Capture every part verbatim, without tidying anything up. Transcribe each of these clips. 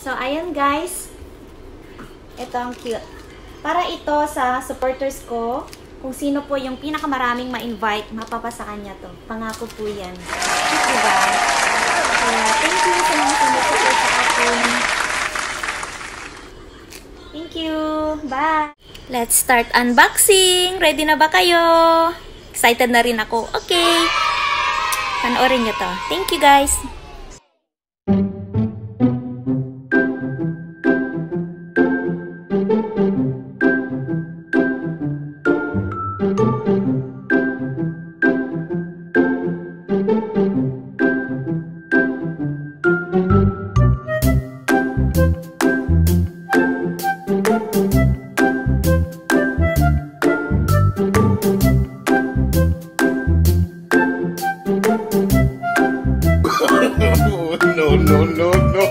So, ayun guys. Ito ang cute. Para ito sa supporters ko, kung sino po yung pinakamaraming ma-invite, mapapasa kanya to. Pangako po yan. Diba? Kaya, thank you sa mga sumusupport sa akin. Thank you. Bye. Let's start unboxing. Ready na ba kayo? Excited na rin ako. Okay. Panoorin nyo to. Thank you guys. No, no, no, no.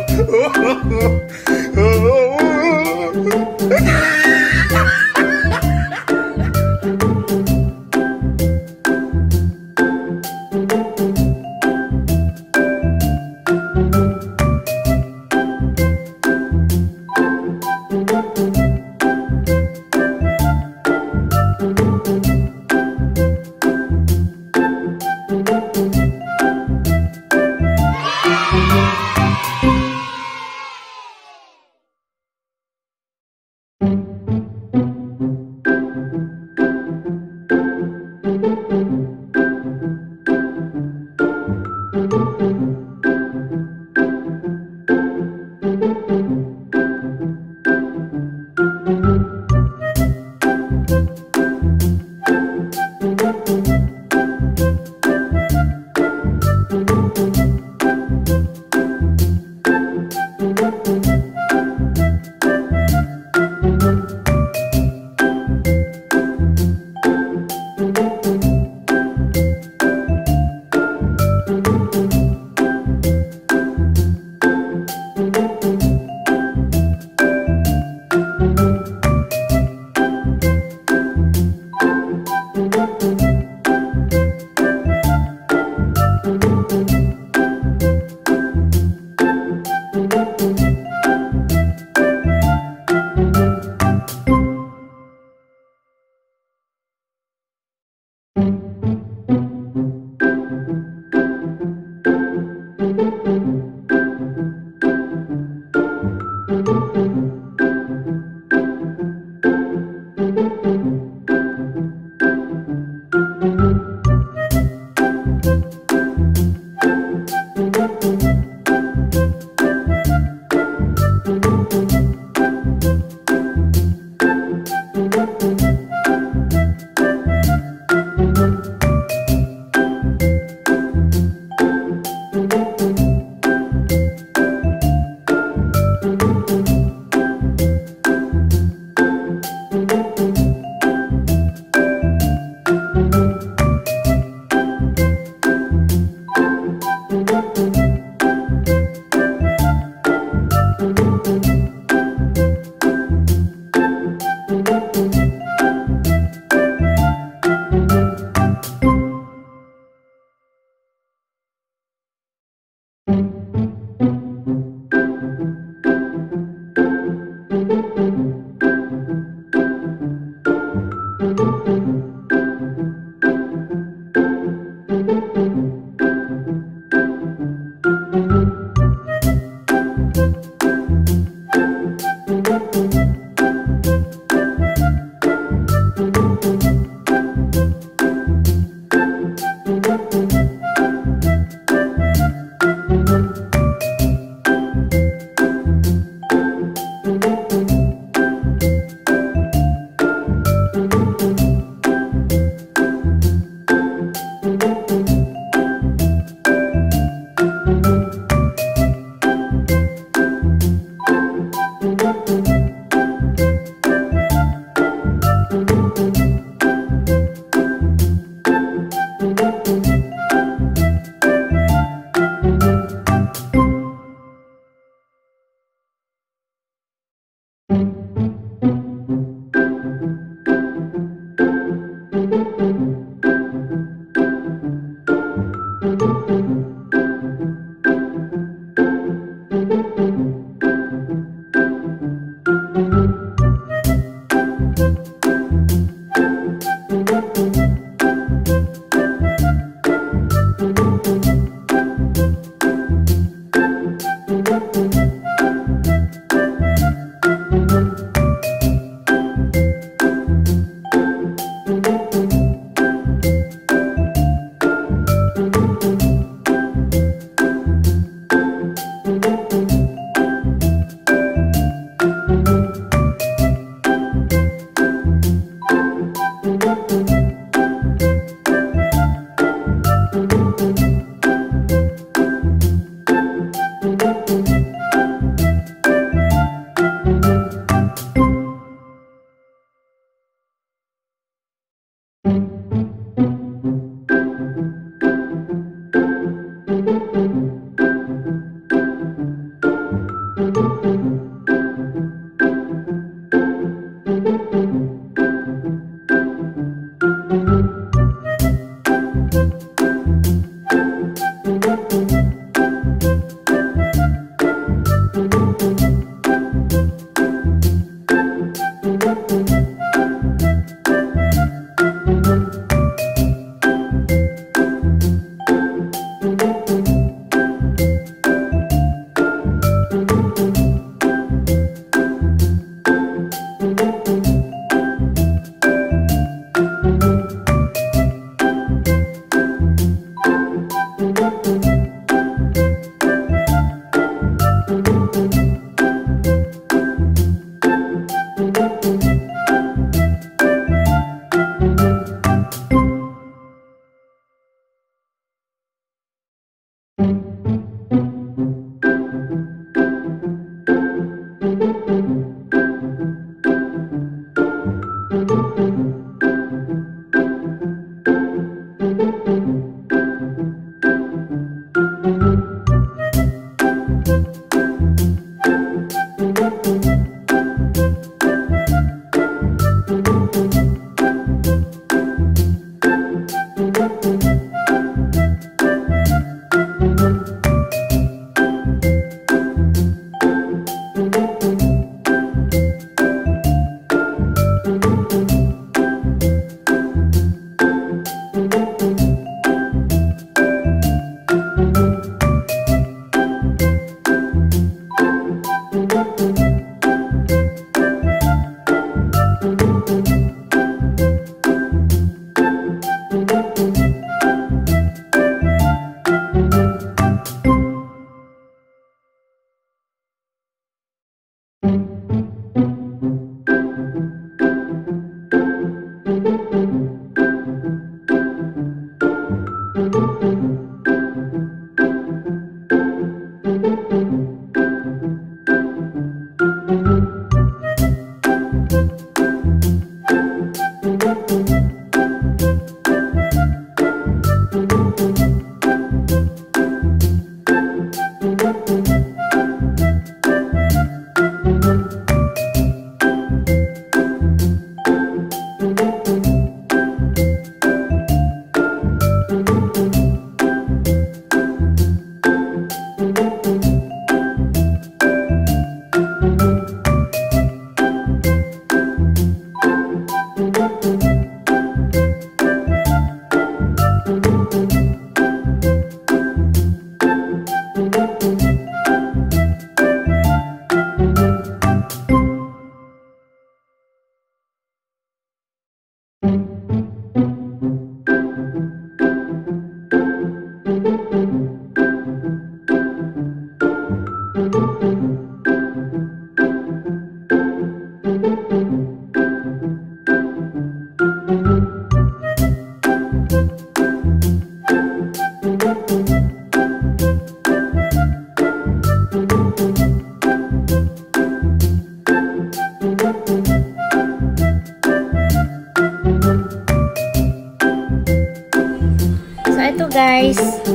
guys,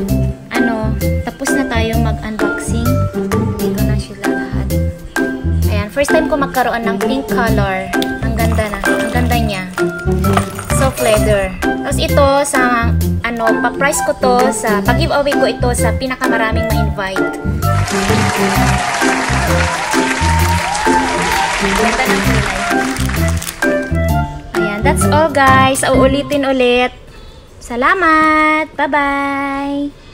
ano, tapos na tayo mag-unboxing. Dito na sila lahat. Ayan, first time ko magkaroon ng pink color. Ang ganda na, ang ganda niya. Soft leather. Tapos ito sa, ano, pa-price ko to sa, pag-giveaway ko ito sa pinakamaraming ma-invite. Ganda ng kulay. Ayan, that's all guys. Uulitin ulit. Salamat! Bye-bye!